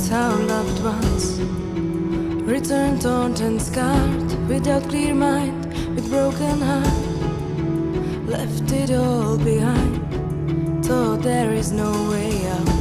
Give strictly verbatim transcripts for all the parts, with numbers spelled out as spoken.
miss our loved ones. Return torn and scarred, without clear mind, with broken heart. Left it all behind, thought there is no way out.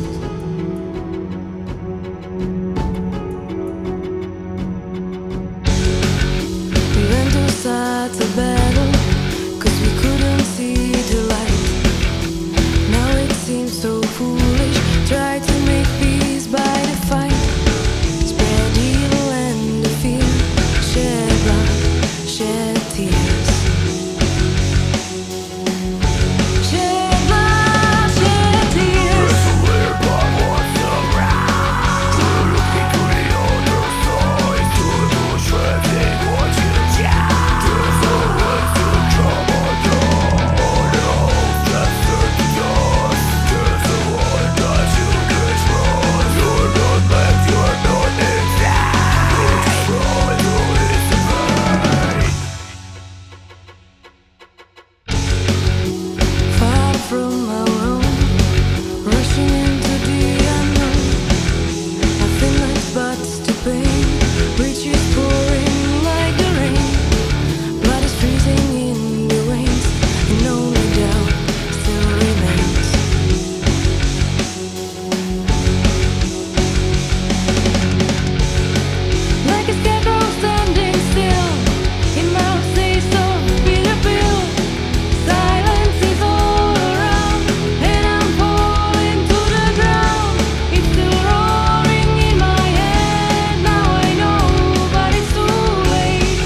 We went to start a battle, cause we couldn't see the light. Now it seems so foolish, try to make peace by the fight. Spread evil and the fear, shed blood, shed tears. Shed blood, shed tears. Wrestle but what's around? To look into the other side, to push everything what you got. There's always a trouble down, all the hope that's certain yours. There's a world that you can trust. You're not left, you're not inside. It's from and to its pain. Far from our own, rushing into the unknown. Nothing left but to pain, which is pouring like the rain. Blood is freezing in the veins, and only doubt still remains. Like a scarecrow standing still, in mouth stays of bitter pill. Silence is all around, and I'm falling to the ground. It's still roaring in my head. Now I know, but it's too late.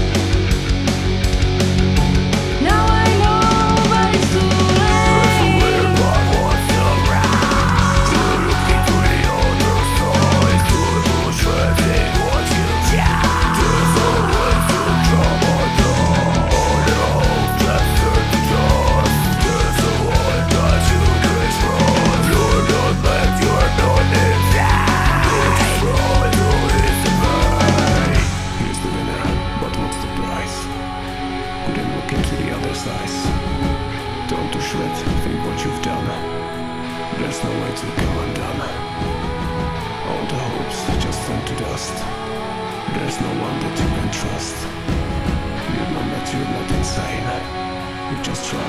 Now I know, but it's too late. But what's around? To look into the other side, to push everything what you got. There's always a trouble down, all the hope that's certain yours. There's a world that you can trust. You're not left, you're not inside. It's from and to its pain. Here's the winner, but what's the price? Couldn't look into the other's eyes. Torn to shreds, think what you've done. There's no way to come undone. All the hopes just turned to dust. There's no one that you can trust. You're not that you're not insane. You just try